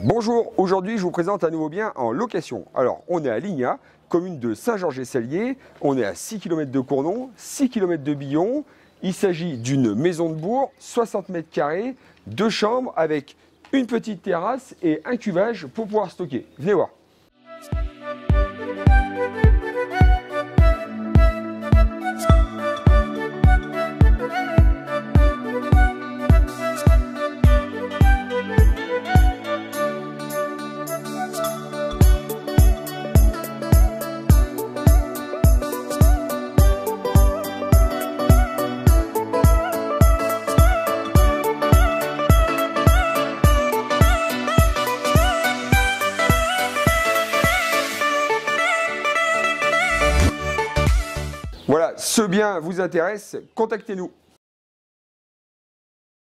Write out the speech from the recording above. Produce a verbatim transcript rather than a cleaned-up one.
Bonjour, aujourd'hui je vous présente un nouveau bien en location. Alors on est à Lignat, commune de Saint-Georges-et-Sellier, on est à six kilomètres de Cournon, six kilomètres de Billon. Il s'agit d'une maison de bourg, soixante mètres carrés, deux chambres avec une petite terrasse et un cuvage pour pouvoir stocker. Venez voir. Voilà, ce bien vous intéresse, contactez-nous.